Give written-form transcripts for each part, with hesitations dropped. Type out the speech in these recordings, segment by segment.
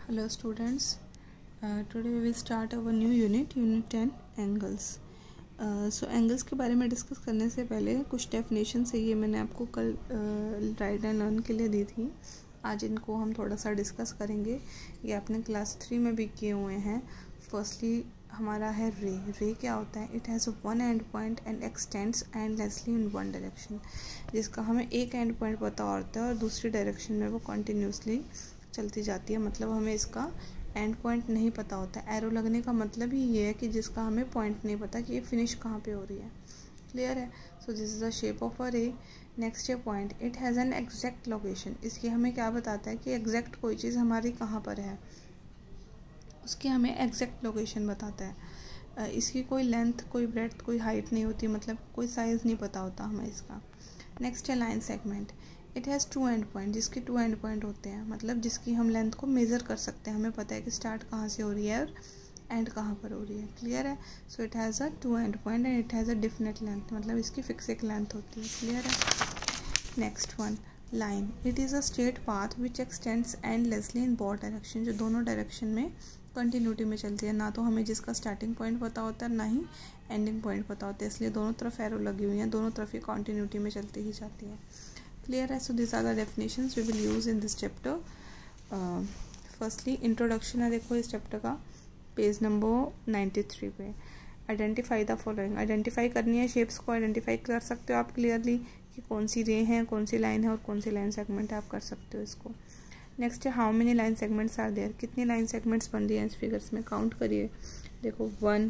Hello students, today we will start our new unit 10 angles. So angles के बारे में discuss करने से पहले कुछ डेफिनेशन है, ये मैंने आपको कल राइट एंड लर्न के लिए दी थी. आज इनको हम थोड़ा सा डिस्कस करेंगे. ये आपने क्लास 3 में भी किए हुए हैं. फर्स्टली हमारा है रे. रे क्या होता है? It has one end point and extends endlessly in one direction. जिसका हमें एक एंड पॉइंट पता होता है और दूसरी डायरेक्शन में वो कंटिन्यूसली चलती जाती है. मतलब हमें इसका एंड पॉइंट नहीं पता होता है. एरो लगने का मतलब ही ये है कि जिसका हमें पॉइंट नहीं पता कि ये फिनिश कहाँ पे हो रही है. क्लियर है? So this is the shape of a ray. Next है point. It has an exact location. इसकी हमें क्या बताता है कि एग्जैक्ट कोई चीज़ हमारी कहाँ पर है, उसकी हमें एग्जैक्ट लोकेशन बताता है. इसकी कोई लेंथ, कोई ब्रेड्थ, कोई हाइट नहीं होती, मतलब कोई साइज़ नहीं पता होता हमें इसका. नेक्स्ट है line segment. It has two end point. जिसके टू एंड पॉइंट होते हैं, मतलब जिसकी हम लेंथ को मेज़र कर सकते हैं. हमें पता है कि स्टार्ट कहाँ से हो रही है और एंड कहाँ पर हो रही है. क्लियर है? So it has a two end point and it has a definite length, मतलब इसकी फिक्स एक लेंथ होती है. क्लियर है? Next one, line. It is a straight path which extends endlessly in both direction. जो दोनों direction में continuity में चलती है. ना तो हमें जिसका स्टार्टिंग पॉइंट पता होता है, ना ही एंडिंग पॉइंट पता होता है. इसलिए दोनों तरफ एरो लगी हुई हैं, दोनों तरफ ये कंटिन्यूटी में चलती ही जाती है. क्लियर है? So this are the definitions we will use in this chapter. Firstly introduction है, देखो इस चैप्टर का पेज नंबर 93 पे. Identify the following. आइडेंटिफाई करनी है, शेप्स को आइडेंटिफाई कर सकते हो आप क्लियरली कि कौन सी रे है, कौन सी लाइन है और कौन सी लाइन सेगमेंट है, आप कर सकते हो इसको. नेक्स्ट है how many line segments are there. कितनी लाइन सेगमेंट्स बन रही हैं इस फिगर्स में, काउंट करिए. देखो 1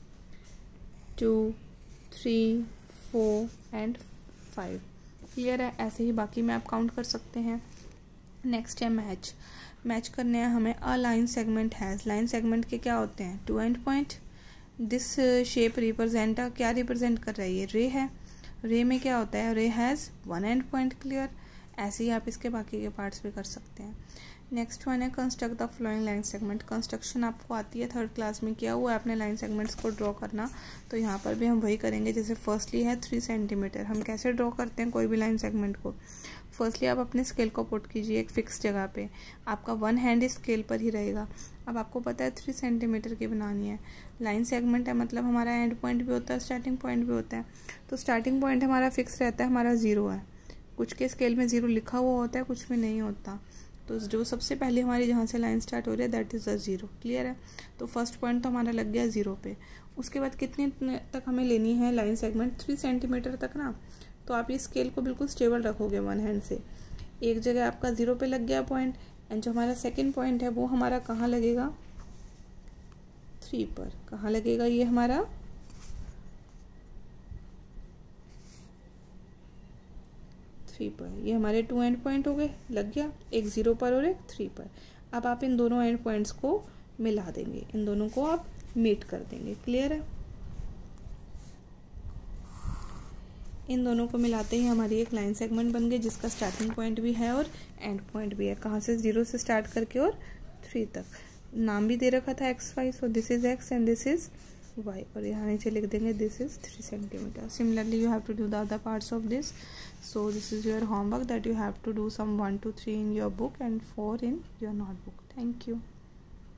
2 3 4 एंड 5. क्लियर है? ऐसे ही बाकी में आप काउंट कर सकते हैं. नेक्स्ट है मैच. मैच करने हैं हमें. A line segment has. Line segment के क्या होते हैं? Two end point. This shape represent, क्या रिप्रेजेंट कर रहा है? ये रे है. रे में क्या होता है? Ray has one end point. Clear? ऐसे ही आप इसके बाकी के पार्ट्स भी कर सकते हैं. नेक्स्ट वन है construct the following line segment. Construction आपको आती है, थर्ड क्लास में किया हुआ है आपने लाइन सेगमेंट्स को ड्रॉ करना. तो यहाँ पर भी हम वही करेंगे. जैसे फर्स्टली है 3 सेंटीमीटर. हम कैसे ड्रॉ करते हैं कोई भी लाइन सेगमेंट को? फर्स्टली आप अपने स्केल को पुट कीजिए एक फिक्स जगह पे. आपका वन हैंड स्केल पर ही रहेगा. अब आपको पता है 3 सेंटीमीटर की बनानी है. लाइन सेगमेंट है, मतलब हमारा एंड पॉइंट भी होता है, स्टार्टिंग पॉइंट भी होता है. तो स्टार्टिंग पॉइंट हमारा फिक्स रहता है, हमारा 0 है. कुछ के स्केल में 0 लिखा हुआ होता है, कुछ में नहीं होता. तो जो सबसे पहले हमारी जहाँ से लाइन स्टार्ट हो रही है दैट इज़ द 0. क्लियर है? तो फर्स्ट पॉइंट तो हमारा लग गया 0 पे. उसके बाद कितने तक हमें लेनी है लाइन सेगमेंट? 3 सेंटीमीटर तक ना. तो आप ये स्केल को बिल्कुल स्टेबल रखोगे वन हैंड से. एक जगह आपका 0 पे लग गया पॉइंट, एंड जो हमारा सेकेंड पॉइंट है वो हमारा कहाँ लगेगा? 3 पर. कहाँ लगेगा ये हमारा? 3 पर. ये हमारे 2 एंड पॉइंट हो गए, लग गया. एक 0 पर और एक 3 पर. अब आप इन दोनों एंड पॉइंट्स को मिला देंगे, इन दोनों को आप मीट कर देंगे. क्लियर है? इन दोनों को मिलाते ही हमारी एक लाइन सेगमेंट बन गई जिसका स्टार्टिंग पॉइंट भी है और एंड पॉइंट भी है. कहाँ से? 0 से स्टार्ट करके और 3 तक. नाम भी दे रखा था XY. So this is X and this is Y. और यहाँ नीचे लिख देंगे this is 3 centimetre. Similarly you have to do the other parts of this. So this is your homework that you have to do some 1 to 3 in your book and 4 in your notebook. Thank you.